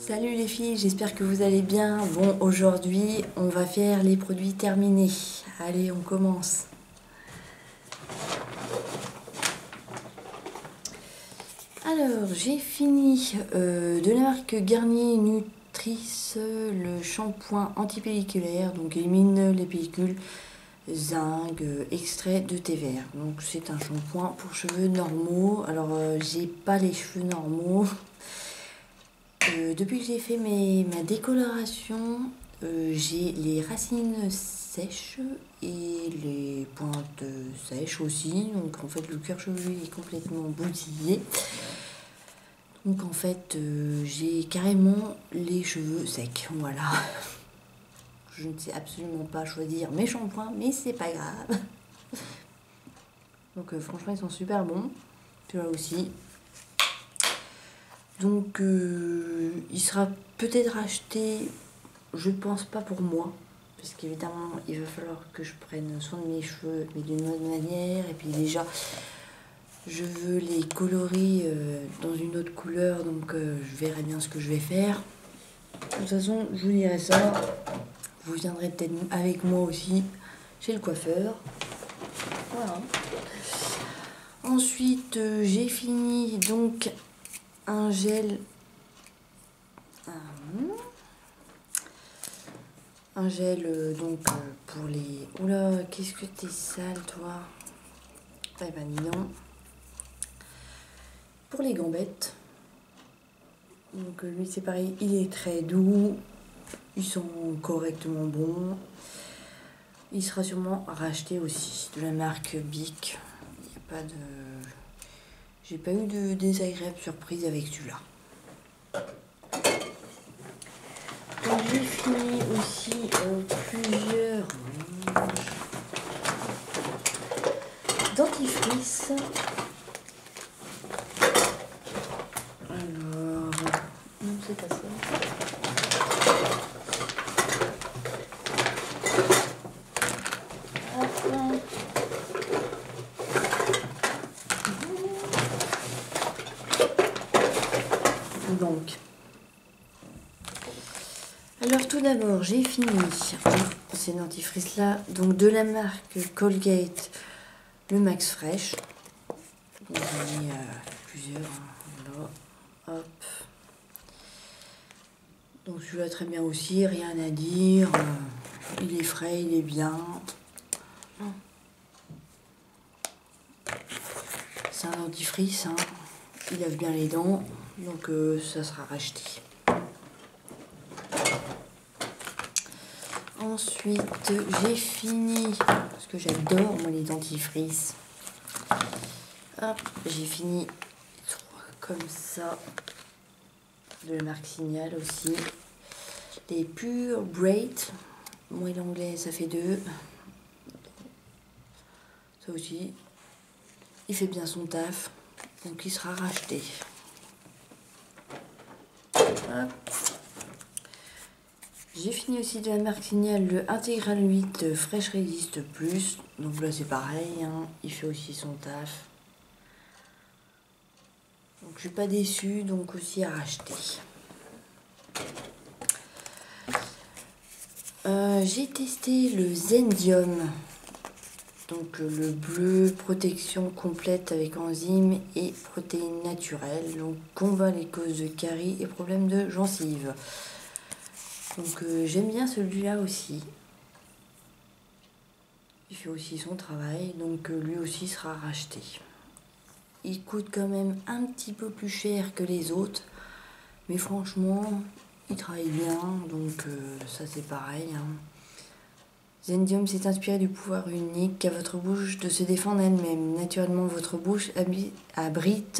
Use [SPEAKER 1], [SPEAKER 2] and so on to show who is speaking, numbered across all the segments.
[SPEAKER 1] Salut les filles, j'espère que vous allez bien. Bon, aujourd'hui, on va faire les produits terminés. Allez, on commence. Alors, j'ai fini de la marque Garnier Nutrice, le shampoing antipelliculaire, donc élimine les pellicules, zinc, extrait de thé vert. Donc c'est un shampoing pour cheveux normaux. Alors, j'ai pas les cheveux normaux. Depuis que j'ai fait ma décoloration, j'ai les racines sèches et les pointes sèches aussi. Donc en fait le cuir chevelu est complètement bousillé. Donc en fait j'ai carrément les cheveux secs. Voilà. Je ne sais absolument pas choisir mes shampoings, mais c'est pas grave. Donc franchement ils sont super bons. Celui-là aussi. Donc il sera peut-être acheté, je pense pas pour moi, parce qu'évidemment il va falloir que je prenne soin de mes cheveux, mais d'une autre manière. Et puis déjà je veux les colorer dans une autre couleur, donc je verrai bien ce que je vais faire. De toute façon je vous dirai ça, vous viendrez peut-être avec moi aussi chez le coiffeur. Voilà. Ensuite j'ai fini donc un gel, donc pour les... Oula, qu'est-ce que t'es sale toi. Eh ben dis donc. Pour les gambettes. Donc lui c'est pareil, il est très doux. Ils sont correctement bons. Il sera sûrement racheté aussi de la marque Bic. Il n'y a pas de... J'ai pas eu de désagréable surprise avec celui-là. Donc j'ai fini aussi plusieurs dentifrice. Alors, non c'est pas ça. Donc, alors tout d'abord j'ai fini ces dentifrices là, donc de la marque Colgate, le Max Fresh. Donc j'en ai plusieurs, voilà. Hop. Donc celui-là très bien aussi, rien à dire, il est frais, il est bien. C'est un dentifrice, hein. Il lave bien les dents, donc ça sera racheté. Ensuite, j'ai fini, parce que j'adore moi les dentifrices. Hop, j'ai fini comme ça, de la marque Signal aussi. Les Pure Braid, moi l'anglais ça fait 2. Ça aussi, il fait bien son taf, donc il sera racheté. Hop. J'ai fini aussi de la marque Signal le Intégral 8 Fresh Resist Plus. Donc là c'est pareil, hein, il fait aussi son taf. Donc je suis pas déçue, donc aussi à racheter. J'ai testé le Zendium. Donc le bleu, protection complète avec enzymes et protéines naturelles. Donc combat les causes de caries et problèmes de gencives. Donc j'aime bien celui-là aussi. Il fait aussi son travail, donc lui aussi sera racheté. Il coûte quand même un petit peu plus cher que les autres, mais franchement, il travaille bien, donc ça c'est pareil, hein. Zendium s'est inspiré du pouvoir unique qu'a votre bouche de se défendre elle-même. Naturellement, votre bouche abrite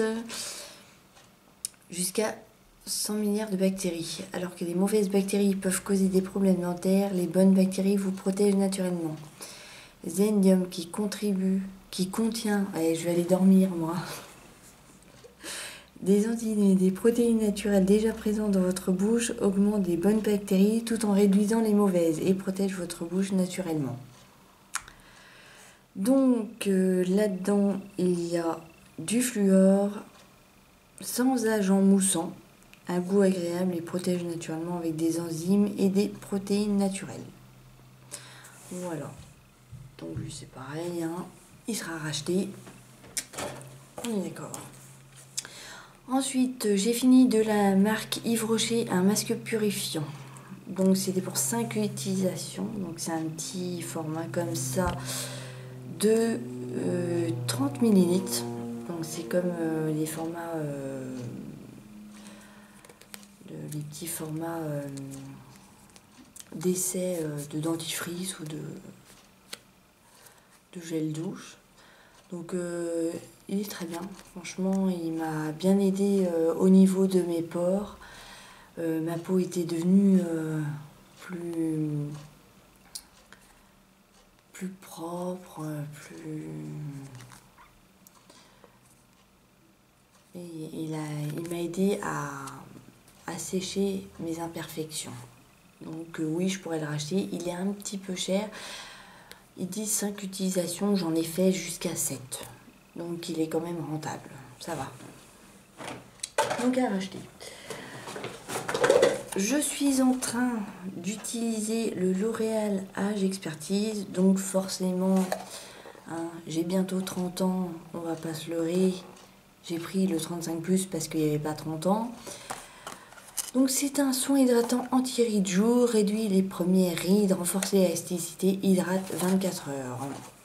[SPEAKER 1] jusqu'à 100 milliards de bactéries. Alors que les mauvaises bactéries peuvent causer des problèmes dentaires, les bonnes bactéries vous protègent naturellement. Zendium qui contient, allez, je vais aller dormir moi, des enzymes et des protéines naturelles déjà présentes dans votre bouche augmente les bonnes bactéries tout en réduisant les mauvaises et protège votre bouche naturellement. Donc là-dedans, il y a du fluor sans agent moussant, un goût agréable et protège naturellement avec des enzymes et des protéines naturelles. Voilà. Donc lui c'est pareil, hein. Il sera racheté. On est d'accord. Ensuite, j'ai fini de la marque Yves Rocher un masque purifiant. Donc c'était pour 5 utilisations. Donc c'est un petit format comme ça de 30 ml. Donc c'est comme les formats, les petits formats d'essai de dentifrice ou de gel douche. Donc il est très bien, franchement il m'a bien aidé au niveau de mes pores. Ma peau était devenue plus propre, et il m'a aidé à sécher mes imperfections. Donc oui, je pourrais le racheter. Il est un petit peu cher. Il dit 5 utilisations, j'en ai fait jusqu'à 7. Donc il est quand même rentable. Ça va. Donc à racheter. Je suis en train d'utiliser le L'Oréal Âge Expertise. Donc forcément, hein, j'ai bientôt 30 ans. On va pas se leurrer. J'ai pris le 35+, parce qu'il n'y avait pas 30 ans. Donc c'est un soin hydratant anti-rides jour, réduit les premières rides, renforce l'élasticité, hydrate 24 heures.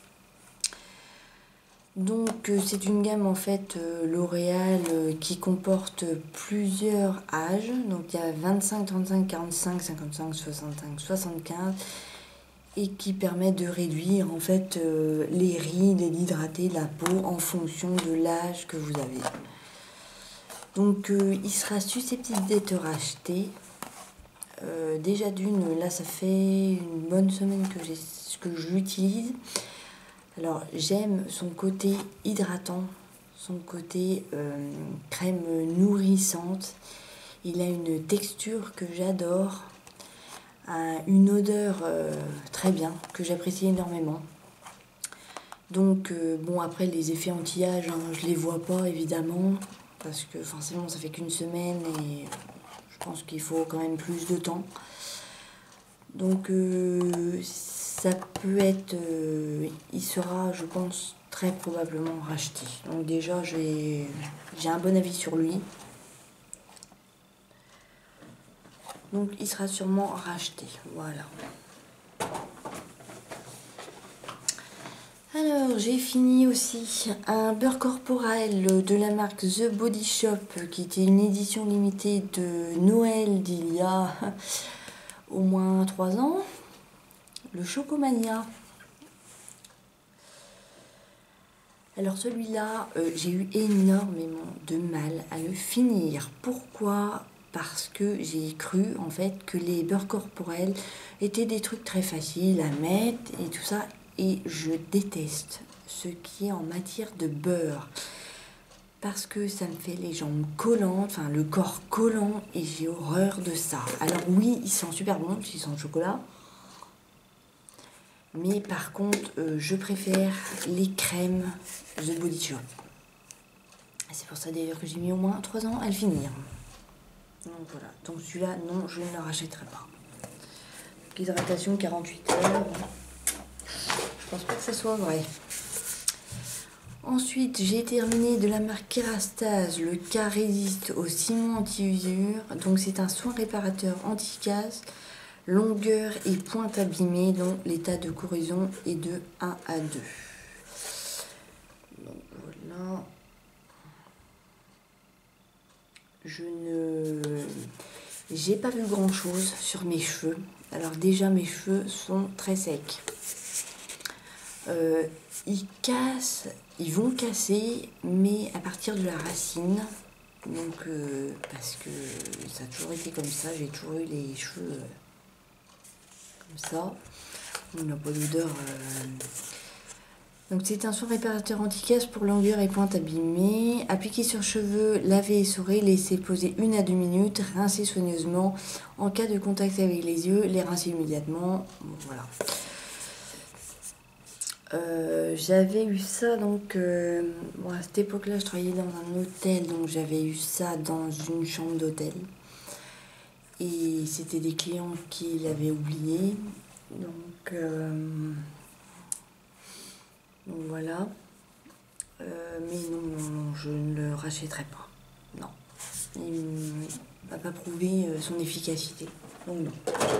[SPEAKER 1] Donc c'est une gamme en fait L'Oréal qui comporte plusieurs âges. Donc il y a 25, 35, 45, 55, 65, 75 et qui permet de réduire en fait les rides et d'hydrater la peau en fonction de l'âge que vous avez. Donc il sera susceptible d'être racheté. Déjà d'une, là ça fait une bonne semaine que je l'utilise. Alors j'aime son côté hydratant, son côté crème nourrissante. Il a une texture que j'adore, une odeur très bien, que j'apprécie énormément. Donc bon, après les effets anti-âge, hein, je les vois pas évidemment, parce que forcément ça fait qu'une semaine et je pense qu'il faut quand même plus de temps. Donc ça peut être, il sera je pense très probablement racheté. Donc déjà j'ai un bon avis sur lui. Donc il sera sûrement racheté, voilà. Alors j'ai fini aussi un beurre corporel de la marque The Body Shop qui était une édition limitée de Noël d'il y a au moins 3 ans. Le Chocomania. Alors celui-là, j'ai eu énormément de mal à le finir. Pourquoi ? Parce que j'ai cru en fait que les beurres corporels étaient des trucs très faciles à mettre et tout ça. Et je déteste ce qui est en matière de beurre. Parce que ça me fait les jambes collantes, enfin le corps collant et j'ai horreur de ça. Alors oui, ils sont super bons, ils sont au chocolat. Mais par contre, je préfère les crèmes The Body Shop. C'est pour ça d'ailleurs que j'ai mis au moins 3 ans à le finir. Donc voilà, donc celui-là, non, je ne le rachèterai pas. Hydratation 48 heures. Je pense pas que ça soit vrai. Ensuite, j'ai terminé de la marque Kerastase le K-Résiste au ciment anti-usure. Donc c'est un soin réparateur anti-casse, longueur et pointe abîmée, dont l'état de corrosion est de 1 à 2. Donc voilà. J'ai pas vu grand chose sur mes cheveux. Alors déjà mes cheveux sont très secs. Ils vont casser, mais à partir de la racine. Donc parce que ça a toujours été comme ça, j'ai toujours eu les cheveux comme ça. On n'a pas d'odeur. Donc c'est un soin réparateur anti-casse pour longueur et pointe abîmée. Appliqué sur cheveux, laver et essorer, laisser poser 1 à 2 minutes, rincer soigneusement. En cas de contact avec les yeux, les rincer immédiatement. Bon, voilà. J'avais eu ça donc bon, à cette époque-là je travaillais dans un hôtel, donc j'avais eu ça dans une chambre d'hôtel et c'était des clients qui l'avaient oublié, donc voilà. Mais non, je ne le rachèterai pas, non, il n'a pas prouvé son efficacité, donc non.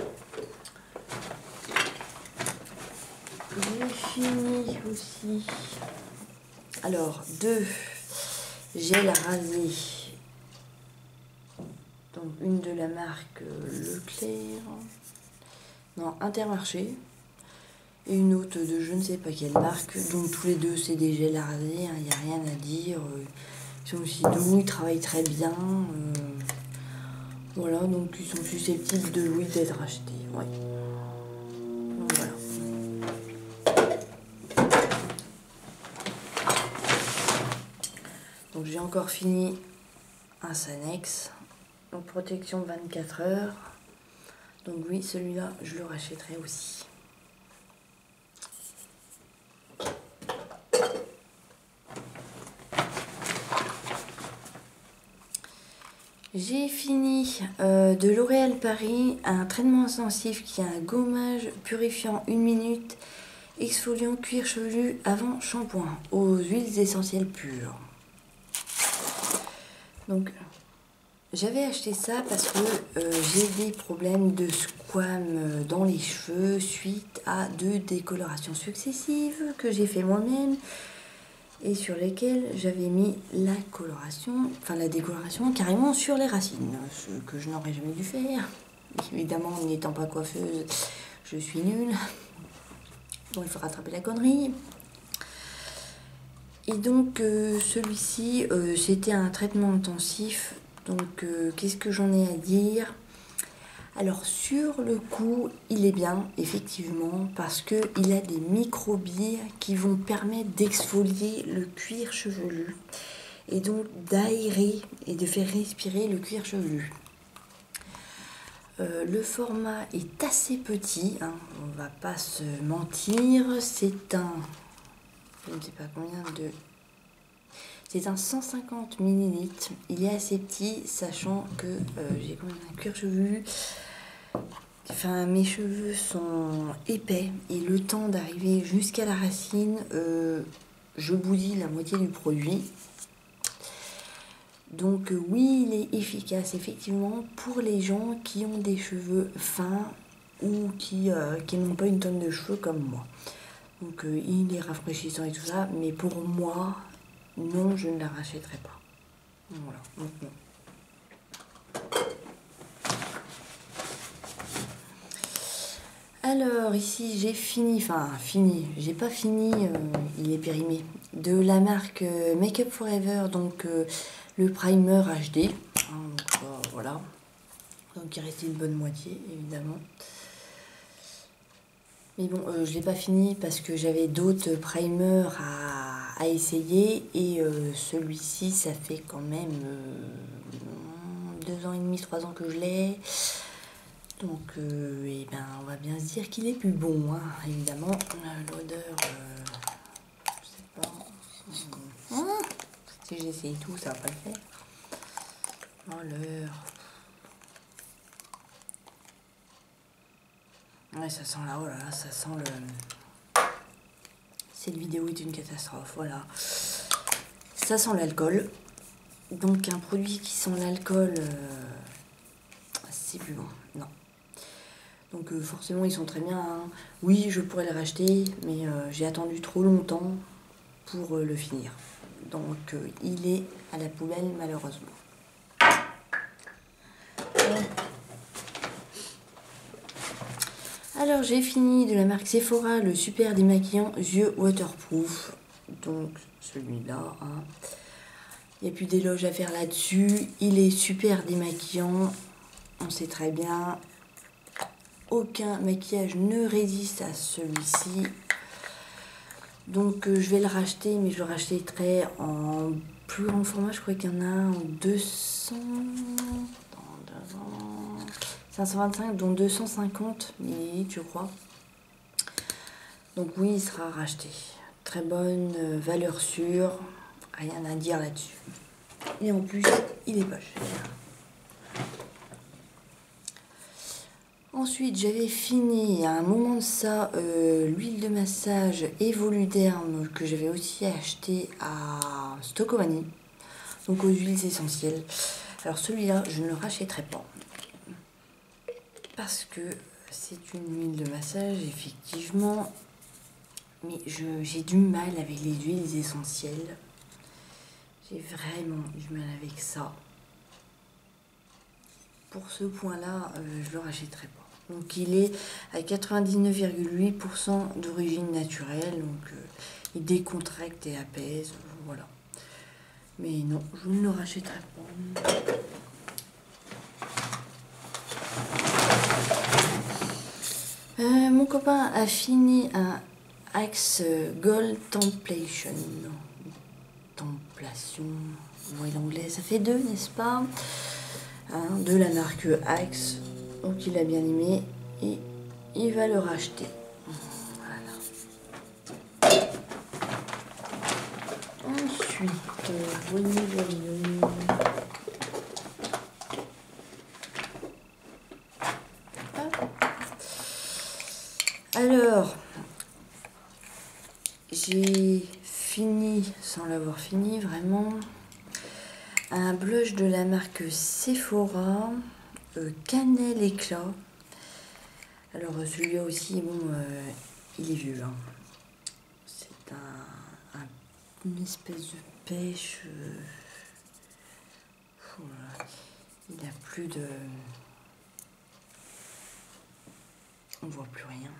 [SPEAKER 1] J'ai fini aussi. Alors, 2 gels rasés. Donc, une de la marque Leclerc. Non, Intermarché. Et une autre de je ne sais pas quelle marque. Donc, tous les deux, c'est des gels à raser. Il n'y a rien à dire. Ils sont aussi doux, ils travaillent très bien. Voilà, donc ils sont susceptibles de, oui, d'être achetés. Ouais. Donc, voilà. Donc j'ai encore fini un Sanex, donc protection 24 heures. Donc oui, celui-là, je le rachèterai aussi. J'ai fini de L'Oréal Paris, un traitement intensif qui a un gommage purifiant 1 minute, exfoliant cuir chevelu avant shampoing, aux huiles essentielles pures. Donc j'avais acheté ça parce que j'ai des problèmes de squam dans les cheveux suite à 2 décolorations successives que j'ai fait moi-même et sur lesquelles j'avais mis la coloration, enfin la décoloration carrément sur les racines, ce que je n'aurais jamais dû faire. Évidemment, n'étant pas coiffeuse, je suis nulle. Bon, il faut rattraper la connerie. Et donc celui-ci, c'était un traitement intensif. Donc qu'est-ce que j'en ai à dire? Alors sur le coup, il est bien, effectivement, parce qu'il a des microbilles qui vont permettre d'exfolier le cuir chevelu et donc d'aérer et de faire respirer le cuir chevelu. Le format est assez petit, hein, on va pas se mentir, c'est un, je ne sais pas combien de... C'est un 150 ml, il est assez petit, sachant que j'ai quand même un cuir chevelu. Enfin, mes cheveux sont épais et le temps d'arriver jusqu'à la racine, je boudille la moitié du produit. Donc oui, il est efficace effectivement pour les gens qui ont des cheveux fins ou qui n'ont pas une tonne de cheveux comme moi. Donc il est rafraîchissant et tout ça, mais pour moi, non, je ne la rachèterai pas. Voilà, donc non. Alors ici j'ai fini, j'ai pas fini, il est périmé, de la marque Make Up For Ever, donc le primer HD, hein, donc, voilà, donc il restait une bonne moitié évidemment. Mais bon, je l'ai pas fini parce que j'avais d'autres primers à essayer et celui-ci ça fait quand même 2 ans et demi, 3 ans que je l'ai. Donc, eh ben, on va bien se dire qu'il est plus bon, hein, évidemment. L'odeur, je sais pas. Si j'essaye tout, ça va pas le faire. Oh, l'heure. Ouais, ça sent là, oh là là, ça sent le... Cette vidéo est une catastrophe, voilà. Ça sent l'alcool. Donc, un produit qui sent l'alcool, c'est plus bon, non. Donc forcément ils sont très bien, hein. Oui, je pourrais les racheter, mais j'ai attendu trop longtemps pour le finir. Donc il est à la poubelle malheureusement. Alors j'ai fini de la marque Sephora le super démaquillant yeux waterproof. Donc celui-là, hein. Il n'y a plus d'éloge à faire là-dessus. Il est super démaquillant, on sait très bien. Aucun maquillage ne résiste à celui-ci. Donc je vais le racheter, mais je le rachèterai en plus grand format. Je crois qu'il y en a en 200... 525, dont 250 ml, je crois. Donc oui, il sera racheté. Très bonne valeur sûre, rien à dire là-dessus. Et en plus, il est pas cher. Ensuite, j'avais fini à un moment de ça l'huile de massage Evoluderm que j'avais aussi acheté à Stocomanie, donc aux huiles essentielles. Alors celui-là, je ne le rachèterai pas parce que c'est une huile de massage effectivement, mais j'ai du mal avec les huiles essentielles. J'ai vraiment du mal avec ça. Pour ce point-là, je le rachèterai pas. Donc il est à 99,8% d'origine naturelle, donc il décontracte et apaise, voilà. Mais non, je ne le rachèterai pas. Mon copain a fini un Axe Gold Templation. Templation, oui l'anglais, ça fait deux, n'est-ce pas? De la marque Axe. Donc il a bien aimé et il va le racheter. Voilà. Ensuite, voyons. Alors, j'ai fini, sans l'avoir fini vraiment, un blush de la marque Sephora, Cannelle Éclat. Alors celui-là aussi, bon, il est vieux. Hein. C'est une espèce de pêche. Voilà. Il n'a plus de... On voit plus rien.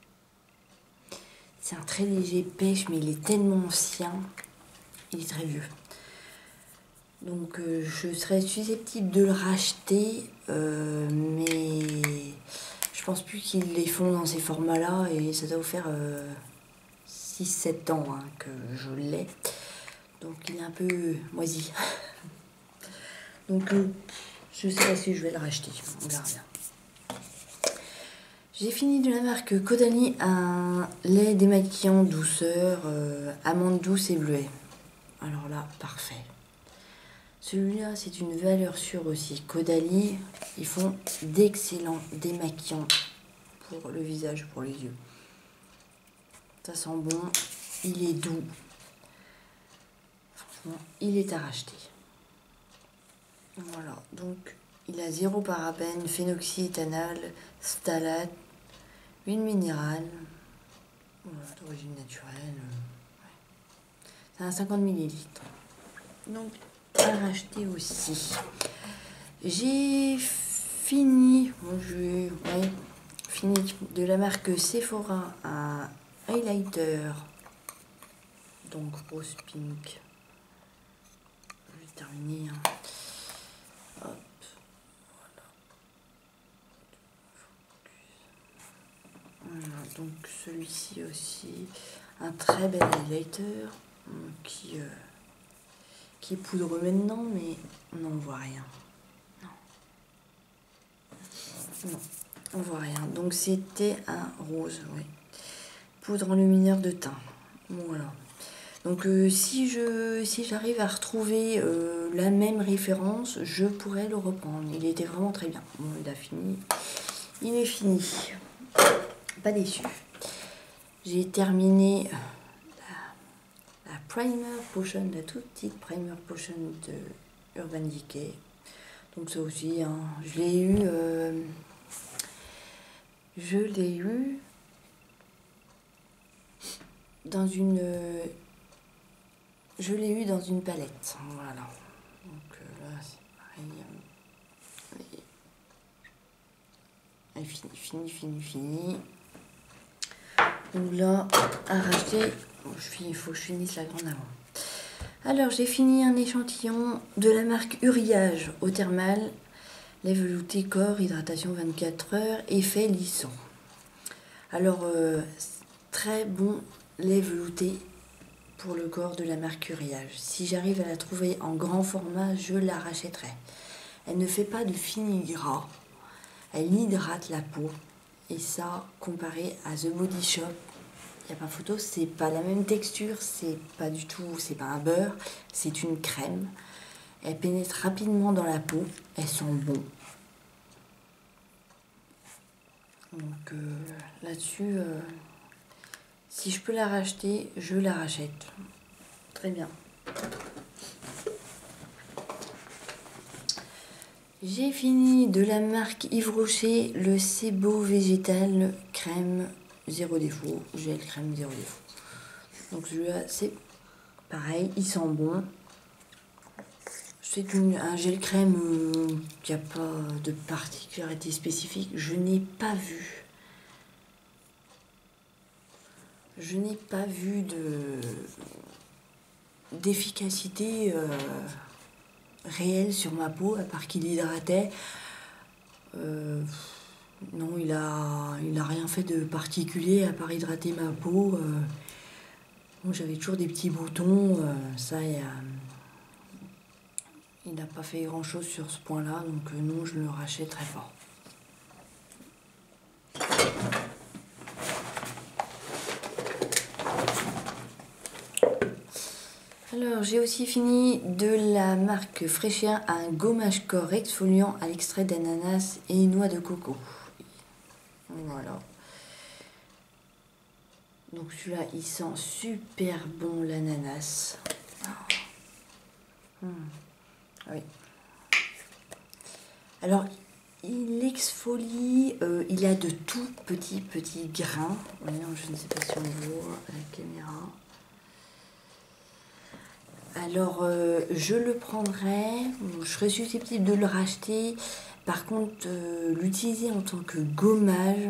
[SPEAKER 1] C'est un très léger pêche, mais il est tellement ancien. Il est très vieux. Donc je serais susceptible de le racheter, mais je pense plus qu'ils les font dans ces formats-là et ça doit vous faire 6-7 ans hein, que je l'ai. Donc il est un peu moisi. Donc je sais pas si je vais le racheter, on verra bien. J'ai fini de la marque Caudalie un lait démaquillant douceur, amande douce et bleuet. Alors là, parfait. Celui-là, c'est une valeur sûre aussi. Caudalie, ils font d'excellents démaquillants pour le visage, pour les yeux. Ça sent bon, il est doux. Franchement, il est à racheter. Voilà, donc il a 0 parabène, phénoxyéthanol, phtalate, huile minérale, voilà, d'origine naturelle. Ouais. C'est un 50 ml. Donc, à racheter aussi. J'ai fini, fini de la marque Sephora un highlighter, donc rose pink. Je vais terminer. Hein. Hop, voilà, donc celui-ci aussi, un très bel highlighter qui est poudreux maintenant, mais on n'en voit rien. Non, on voit rien. Donc c'était un rose, oui. Poudre enlumineur de teint. Voilà. Donc si j'arrive à retrouver la même référence, je pourrais le reprendre. Il était vraiment très bien. Bon, il a fini. Il est fini. Pas déçu. J'ai terminé la Primer Potion, la toute petite Primer Potion de Urban Decay. Donc ça aussi, hein, je l'ai eu dans une palette. Voilà. Donc là, c'est pareil. Fini. Donc là, à racheter, il faut que je finisse la grande avant. Alors, j'ai fini un échantillon de la marque Uriage eau thermale, lait velouté corps, hydratation 24 heures, effet lissant. Alors, très bon lait velouté pour le corps de la marque Uriage. Si j'arrive à la trouver en grand format, je la rachèterai. Elle ne fait pas de fini gras, elle hydrate la peau. Et ça, comparé à The Body Shop, n'y a pas photo, c'est pas la même texture, c'est pas du tout, c'est pas un beurre, c'est une crème. Elle pénètre rapidement dans la peau, elles sont bon. Donc là-dessus, si je peux la racheter, je la rachète. Très bien. J'ai fini de la marque Yves Rocher, le Sebo Végétal crème 0 défaut, gel crème 0 défaut. Donc celui-là, c'est pareil, il sent bon. C'est un gel crème qui n'a pas de particularité spécifique. Je n'ai pas vu. Je n'ai pas vu d'efficacité réelle sur ma peau, à part qu'il hydratait. Non, il a rien fait de particulier à part hydrater ma peau. Bon, j'avais toujours des petits boutons. Ça, il n'a pas fait grand chose sur ce point-là, donc non, je ne le rachèterai pas. Alors, j'ai aussi fini de la marque Fresher un gommage corps exfoliant à l'extrait d'ananas et noix de coco. Voilà. Donc celui-là, il sent super bon l'ananas. Oui. Alors, il exfolie, il a de tout petits grains. Je ne sais pas si on voit à la caméra. Alors, je le prendrai, je serais susceptible de le racheter. Par contre, l'utiliser en tant que gommage,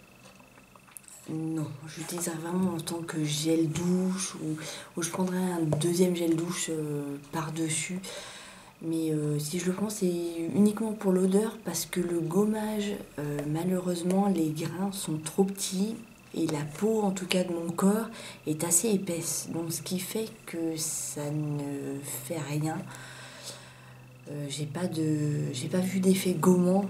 [SPEAKER 1] non. J'utiliserai vraiment en tant que gel douche ou je prendrai un deuxième gel douche par-dessus. Mais si je le prends, c'est uniquement pour l'odeur parce que le gommage, malheureusement, les grains sont trop petits. Et la peau, en tout cas de mon corps, est assez épaisse. Donc ce qui fait que ça ne fait rien. J'ai pas vu d'effet gommant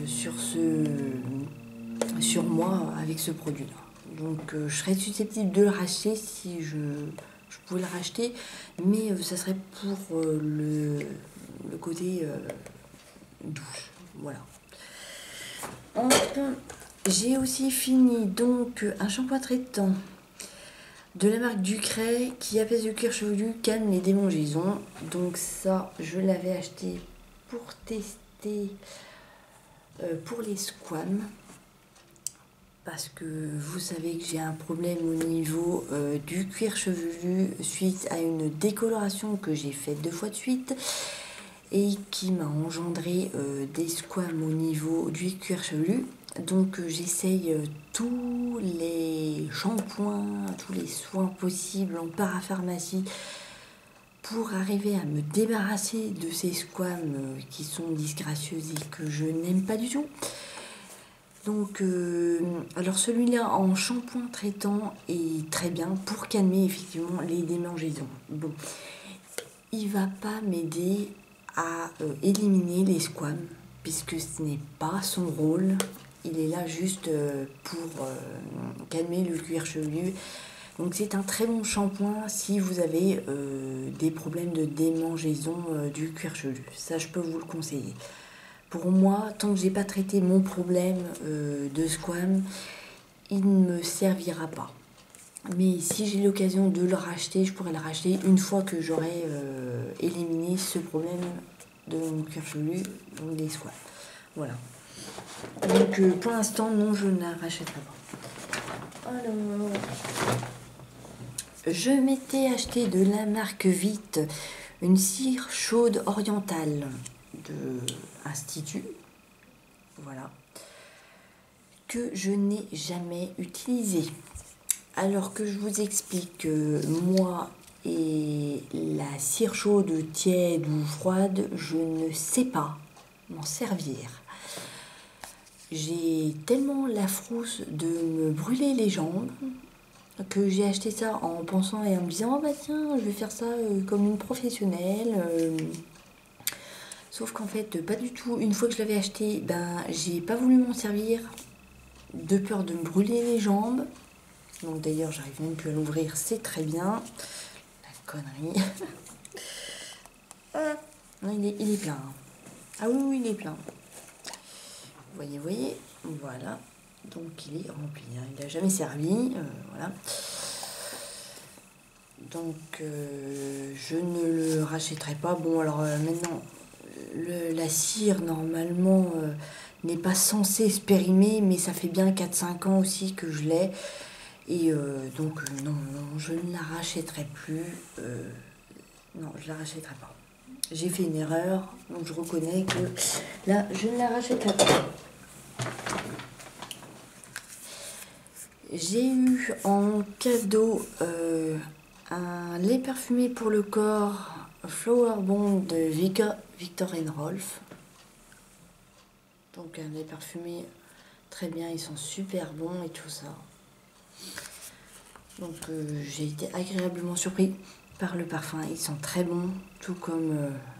[SPEAKER 1] sur moi avec ce produit-là. Donc je serais susceptible de le racheter si je pouvais le racheter. Mais ça serait pour le côté douche. Voilà. Enfin, j'ai aussi fini donc un shampoing traitant de la marque Ducray qui apaise le cuir chevelu, calme les démangeaisons. Donc ça, je l'avais acheté pour tester pour les squames. Parce que vous savez que j'ai un problème au niveau du cuir chevelu suite à une décoloration que j'ai faite 2 fois de suite. Et qui m'a engendré des squames au niveau du cuir chevelu. Donc j'essaye tous les shampoings, tous les soins possibles en parapharmacie pour arriver à me débarrasser de ces squames qui sont disgracieuses et que je n'aime pas du tout. Donc alors celui-là en shampoing traitant est très bien pour calmer effectivement les démangeaisons. Bon, il va pas m'aider à éliminer les squames puisque ce n'est pas son rôle. Il est là juste pour calmer le cuir chevelu. Donc c'est un très bon shampoing si vous avez des problèmes de démangeaison du cuir chevelu. Ça, je peux vous le conseiller. Pour moi, tant que j'ai pas traité mon problème de squam, il ne me servira pas. Mais si j'ai l'occasion de le racheter, je pourrais le racheter une fois que j'aurai éliminé ce problème de mon cuir chevelu, donc des squams. Voilà. Donc pour l'instant, non, je ne la rachèterai pas. Alors, je m'étais acheté de la marque Vite une cire chaude orientale de Institut. Voilà. Que je n'ai jamais utilisée. Alors que je vous explique, moi et la cire chaude, tiède ou froide, je ne sais pas m'en servir. J'ai tellement la frousse de me brûler les jambes que j'ai acheté ça en pensant et en me disant « Oh bah tiens, je vais faire ça comme une professionnelle ». Sauf qu'en fait, pas du tout. Une fois que je l'avais acheté, ben, j'ai pas voulu m'en servir de peur de me brûler les jambes. Donc d'ailleurs, j'arrive même plus à l'ouvrir, c'est très bien. La connerie. Non, il est plein. Hein. Ah oui, oui, il est plein. Vous voyez, voilà. Donc il est rempli. Hein. Il n'a jamais servi. Voilà. Donc je ne le rachèterai pas. Bon, alors maintenant, la cire, normalement, n'est pas censée se périmer, mais ça fait bien 4-5 ans aussi que je l'ai. Et donc, non, je ne la rachèterai plus. Non, je la rachèterai pas. J'ai fait une erreur, donc je reconnais que là, je ne la rachèterai pas. J'ai eu en cadeau un lait parfumé pour le corps Flower Bond de Viktor & Rolf. Donc un lait parfumé très bien, ils sont super bons et tout ça. Donc j'ai été agréablement surpris par le parfum, ils sont très bons, tout comme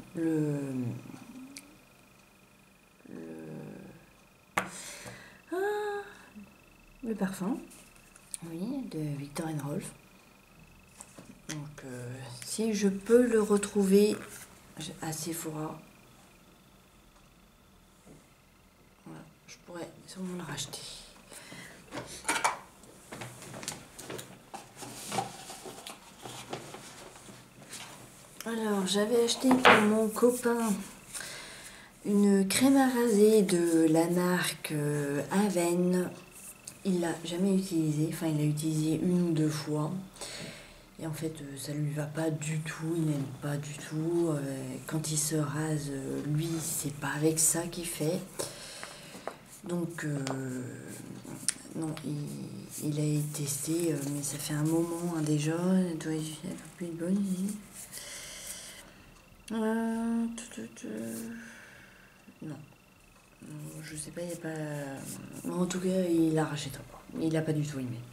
[SPEAKER 1] le parfum, oui, de Viktor & Rolf. Donc si je peux le retrouver à Sephora, voilà, je pourrais sûrement le racheter. Alors, j'avais acheté pour mon copain une crème à raser de la marque Aven. Il l'a jamais utilisée, enfin il l'a utilisé 1 ou 2 fois. Et en fait, ça lui va pas du tout, il n'aime pas du tout. Quand il se rase, lui, c'est pas avec ça qu'il fait. Donc, non, il a été testé, mais ça fait un moment hein, déjà. Il doit y faire plus bonne. Non, je sais pas, il n'y a pas. En tout cas, il la rachètera pas. Il n'a pas du tout aimé.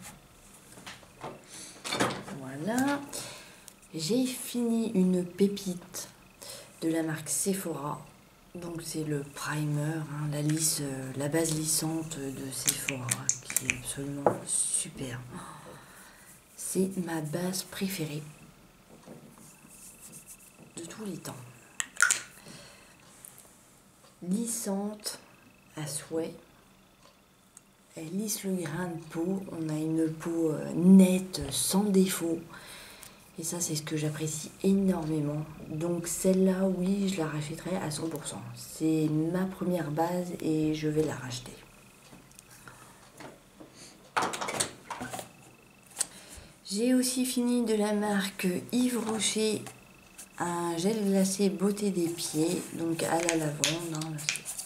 [SPEAKER 1] Voilà. J'ai fini une pépite de la marque Sephora. Donc c'est le primer, hein, la base lissante de Sephora, qui est absolument super. C'est ma base préférée de tous les temps. Lissante à souhait. Elle lisse le grain de peau. On a une peau nette, sans défaut. Et ça, c'est ce que j'apprécie énormément. Donc celle-là, oui, je la rachèterai à 100%. C'est ma première base et je vais la racheter. J'ai aussi fini de la marque Yves Rocher un gel glacé beauté des pieds, donc à la lavande. Hein,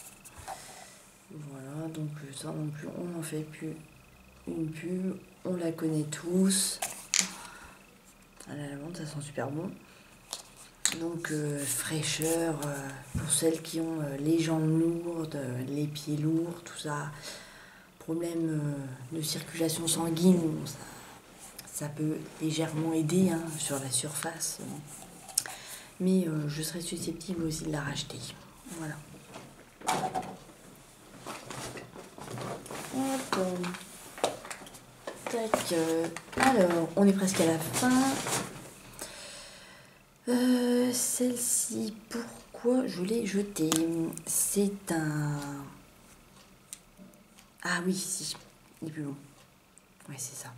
[SPEAKER 1] voilà, donc ça non plus, on n'en fait plus une pub, on la connaît tous. À la lavande, ça sent super bon. Donc fraîcheur pour celles qui ont les jambes lourdes, les pieds lourds, tout ça. Problème de circulation sanguine, ça peut légèrement aider hein, sur la surface. Mais je serais susceptible aussi de la racheter. Voilà. Hop. Tac. Alors, on est presque à la fin. Celle-ci, pourquoi je l'ai jetée? C'est un... Ah oui, si, il est plus long. Ouais, c'est ça.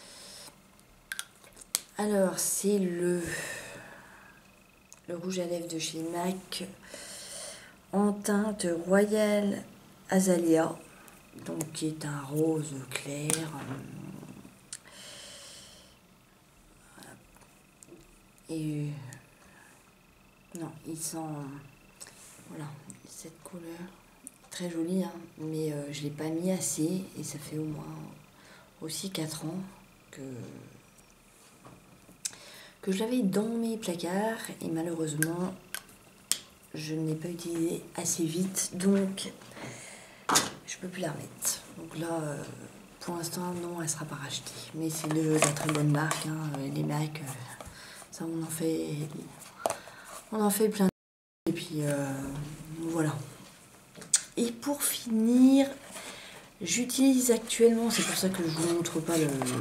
[SPEAKER 1] Alors, c'est le rouge à lèvres de chez MAC en teinte Royal Azalea, donc qui est un rose clair. Et non, il sent voilà cette couleur très jolie, hein, mais je l'ai pas mis assez et ça fait au moins aussi 4 ans que je l'avais dans mes placards et malheureusement je ne l'ai pas utilisé assez vite, donc je peux plus la remettre. Donc là pour l'instant non, elle sera pas rachetée, mais c'est de la très bonne marque, hein, les Mac, ça on en fait plein. Et puis voilà. Et pour finir, J'utilise actuellement, c'est pour ça que je vous montre pas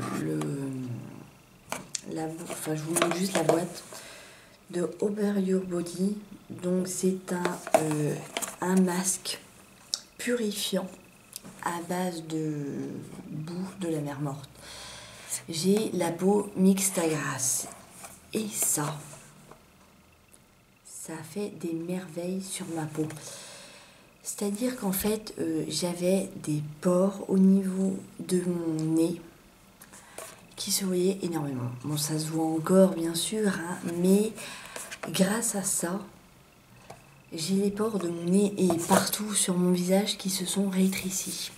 [SPEAKER 1] enfin je vous montre juste la boîte de Over Your Body. Donc c'est un masque purifiant à base de boue de la mer morte. J'ai la peau mixte à grasse et ça fait des merveilles sur ma peau. C'est-à-dire qu'en fait, j'avais des pores au niveau de mon nez qui se voyaient énormément. Bon, ça se voit encore, bien sûr, hein, mais grâce à ça, j'ai les pores de mon nez et partout sur mon visage qui se sont rétrécis.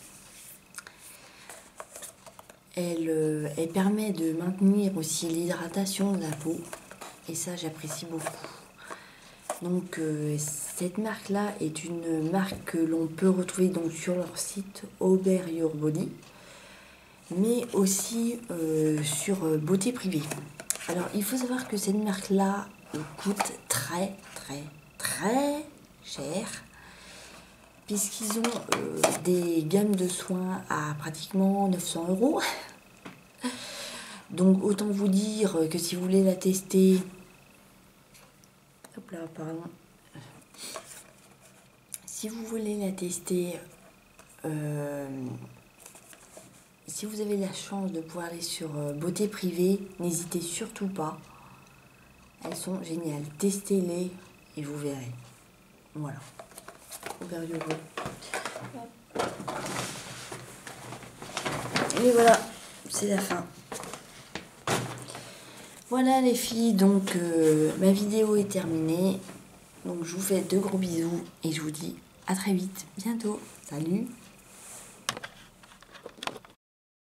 [SPEAKER 1] Elle permet de maintenir aussi l'hydratation de la peau et ça, j'apprécie beaucoup. Donc cette marque là est une marque que l'on peut retrouver donc sur leur site Over Your Body, mais aussi sur Beauté Privée. Alors il faut savoir que cette marque là coûte très cher, puisqu'ils ont des gammes de soins à pratiquement 900 €. Donc autant vous dire que si vous voulez la tester, hop là, pardon. Si vous voulez la tester, si vous avez la chance de pouvoir aller sur Beauté Privée, n'hésitez surtout pas. Elles sont géniales. Testez-les et vous verrez. Voilà. Et voilà, c'est la fin. Voilà les filles, donc ma vidéo est terminée. Donc je vous fais de gros bisous et je vous dis à très vite, bientôt. Salut!